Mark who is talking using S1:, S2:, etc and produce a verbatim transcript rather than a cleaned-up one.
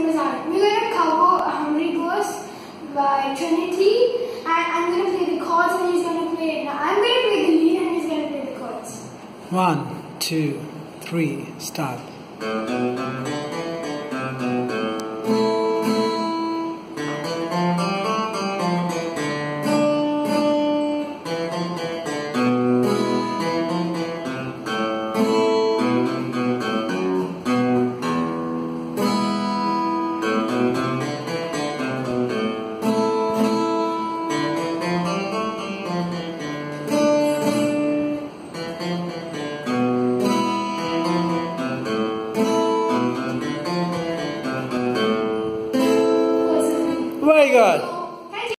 S1: We're going to cover Hungry Ghost by Trinity, and I'm going to play the chords and he's going to play it. Now I'm going to play the lead and he's going to play the chords.
S2: One, two, three, start.